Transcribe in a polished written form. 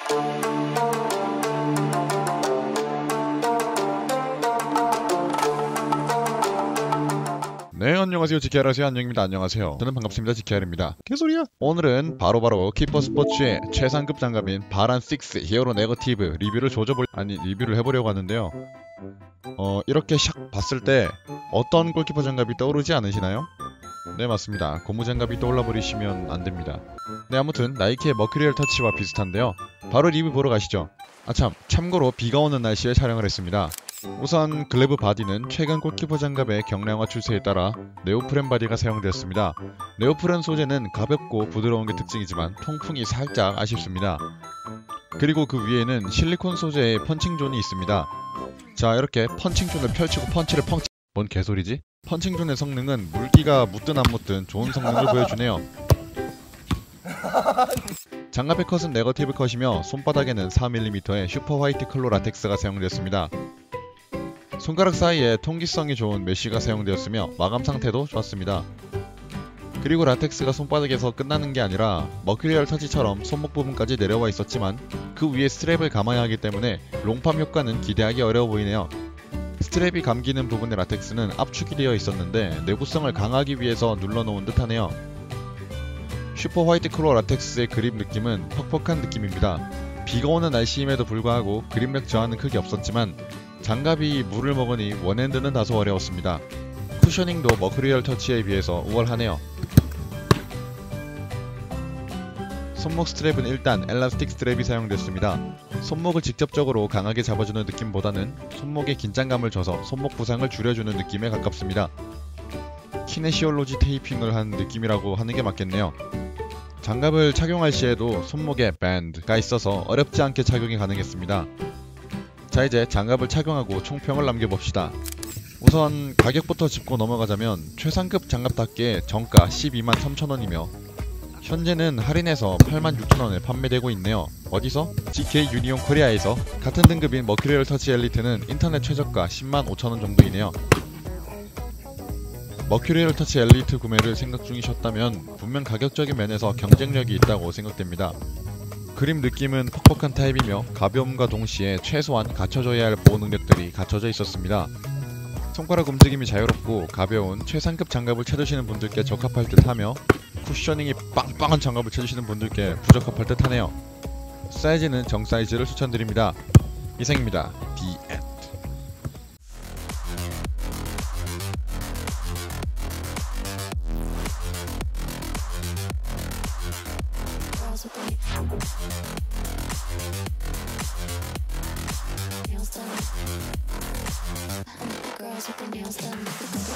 네, 안녕하세요. 지케아라세요. 안녕입니다. 안녕하세요. 저는 반갑습니다. 지케아입니다. 개소리야. 오늘은 바로바로 키퍼 스포츠의 최상급 장갑인 바란 6 히어로 네거티브 리뷰를 해보려고 하는데요. 이렇게 샥 봤을 때 어떤 골키퍼 장갑이 떠오르지 않으시나요? 네, 맞습니다. 고무 장갑이 떠올라 버리시면 안됩니다. 네, 아무튼 나이키의 머큐리얼 터치와 비슷한데요. 바로 리뷰 보러 가시죠. 참고로 비가 오는 날씨에 촬영을 했습니다. 우선 글래브 바디는 최근 골키퍼 장갑의 경량화 추세에 따라 네오프렌 바디가 사용되었습니다. 네오프렌 소재는 가볍고 부드러운 게 특징이지만 통풍이 살짝 아쉽습니다. 그리고 그 위에는 실리콘 소재의 펀칭존이 있습니다. 자, 이렇게 펀칭존을 펼치고 펀치를 뭔 개소리지? 펀칭존의 성능은 물기가 묻든 안 묻든 좋은 성능을 보여주네요. 장갑의 컷은 네거티브 컷이며 손바닥에는 4mm의 슈퍼 화이트 컬러 라텍스가 사용되었습니다. 손가락 사이에 통기성이 좋은 메쉬가 사용되었으며 마감 상태도 좋았습니다. 그리고 라텍스가 손바닥에서 끝나는 게 아니라 머큐리얼 터치처럼 손목 부분까지 내려와 있었지만 그 위에 스트랩을 감아야 하기 때문에 롱팜 효과는 기대하기 어려워 보이네요. 스트랩이 감기는 부분의 라텍스는 압축이 되어 있었는데 내구성을 강화하기 위해서 눌러놓은 듯하네요. 슈퍼 화이트 컬러 라텍스의 그립 느낌은 퍽퍽한 느낌입니다. 비가 오는 날씨임에도 불구하고 그립력 저하는 크게 없었지만 장갑이 물을 먹으니 원핸드는 다소 어려웠습니다. 쿠셔닝도 머큐리얼 터치에 비해서 우월하네요. 손목 스트랩은 일단 엘라스틱 스트랩이 사용됐습니다. 손목을 직접적으로 강하게 잡아주는 느낌보다는 손목에 긴장감을 줘서 손목 부상을 줄여주는 느낌에 가깝습니다. 키네시올로지 테이핑을 한 느낌이라고 하는 게 맞겠네요. 장갑을 착용할 시에도 손목에 밴드가 있어서 어렵지 않게 착용이 가능했습니다. 자, 이제 장갑을 착용하고 총평을 남겨봅시다. 우선 가격부터 짚고 넘어가자면 최상급 장갑답게 정가 123,000원이며 현재는 할인해서 86,000원에 판매되고 있네요. 어디서? GK 유니온 코리아에서. 같은 등급인 머큐리얼 터치 엘리트는 인터넷 최저가 105,000원 정도이네요. 머큐리얼 터치 엘리트 구매를 생각 중이셨다면 분명 가격적인 면에서 경쟁력이 있다고 생각됩니다. 그립 느낌은 퍽퍽한 타입이며 가벼움과 동시에 최소한 갖춰져야 할 보호 능력들이 갖춰져 있었습니다. 손가락 움직임이 자유롭고 가벼운 최상급 장갑을 찾으시는 분들께 적합할 듯하며 쿠셔닝이 빵빵한 장갑을 찾으시는 분들께 부적합할 듯하네요. 사이즈는 정 사이즈를 추천드립니다. 이상입니다. The End. Girls with their nails done.